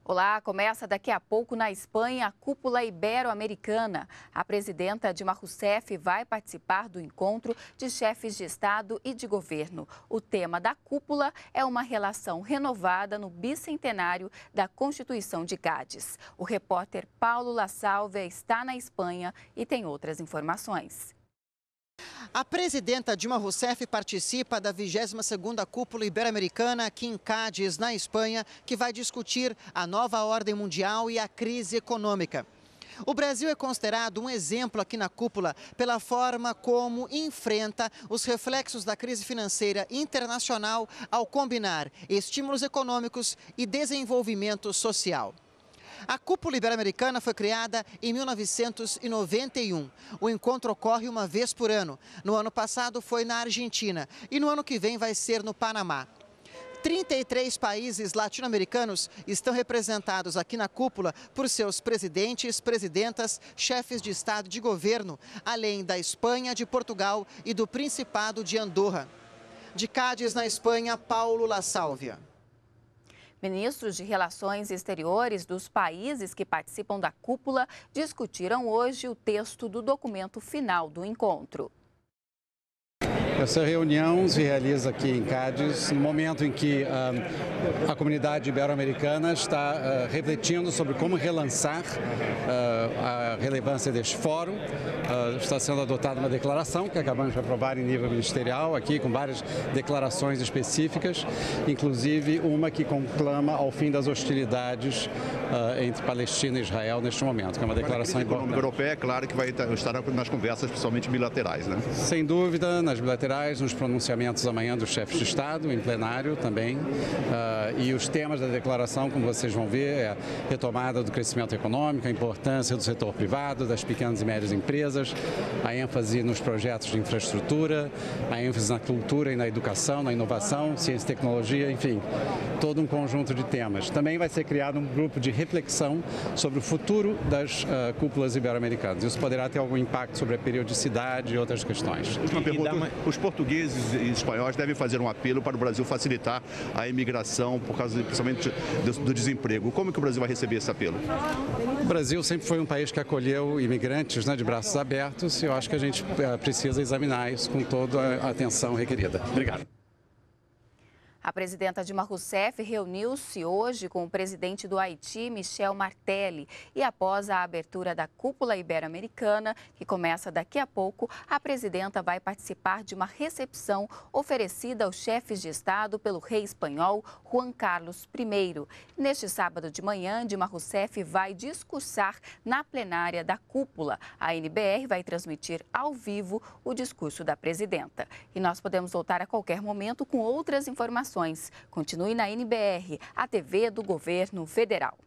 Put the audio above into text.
Olá, começa daqui a pouco na Espanha a cúpula ibero-americana. A presidenta Dilma Rousseff vai participar do encontro de chefes de Estado e de governo. O tema da cúpula é uma relação renovada no bicentenário da Constituição de Cádiz. O repórter Paulo La Sálvia está na Espanha e tem outras informações. A presidenta Dilma Rousseff participa da 22ª Cúpula Ibero-Americana aqui em Cádiz, na Espanha, que vai discutir a nova ordem mundial e a crise econômica. O Brasil é considerado um exemplo aqui na cúpula pela forma como enfrenta os reflexos da crise financeira internacional ao combinar estímulos econômicos e desenvolvimento social. A Cúpula Ibero-Americana foi criada em 1991. O encontro ocorre uma vez por ano. No ano passado foi na Argentina e no ano que vem vai ser no Panamá. 33 países latino-americanos estão representados aqui na cúpula por seus presidentes, presidentas, chefes de Estado e de governo, além da Espanha, de Portugal e do Principado de Andorra. De Cádiz, na Espanha, Paulo La Sálvia. Ministros de Relações Exteriores dos países que participam da cúpula discutiram hoje o texto do documento final do encontro. Essa reunião se realiza aqui em Cádiz, no momento em que a comunidade ibero-americana está refletindo sobre como relançar a relevância deste fórum. Está sendo adotada uma declaração que acabamos de aprovar em nível ministerial, aqui com várias declarações específicas, inclusive uma que conclama ao fim das hostilidades entre Palestina e Israel neste momento, que é uma declaração importante. A União Europeia, é claro que vai estar nas conversas, principalmente bilaterais, né? Sem dúvida, nas bilaterais, nos pronunciamentos amanhã dos chefes de Estado, em plenário também. E os temas da declaração, como vocês vão ver, é a retomada do crescimento econômico, a importância do setor privado, das pequenas e médias empresas, a ênfase nos projetos de infraestrutura, a ênfase na cultura e na educação, na inovação, ciência e tecnologia, enfim, todo um conjunto de temas. Também vai ser criado um grupo de reflexão sobre o futuro das cúpulas ibero-americanas. Isso poderá ter algum impacto sobre a periodicidade e outras questões. Última pergunta. Os portugueses e espanhóis devem fazer um apelo para o Brasil facilitar a imigração por causa, principalmente, do desemprego. Como que o Brasil vai receber esse apelo? O Brasil sempre foi um país que acolheu imigrantes, de braços abertos, e eu acho que a gente precisa examinar isso com toda a atenção requerida. Obrigado. A presidenta Dilma Rousseff reuniu-se hoje com o presidente do Haiti, Michel Martelly. E após a abertura da cúpula ibero-americana, que começa daqui a pouco, a presidenta vai participar de uma recepção oferecida aos chefes de Estado pelo rei espanhol Juan Carlos I. Neste sábado de manhã, Dilma Rousseff vai discursar na plenária da cúpula. A NBR vai transmitir ao vivo o discurso da presidenta. E nós podemos voltar a qualquer momento com outras informações. Continue na NBR, a TV do Governo Federal.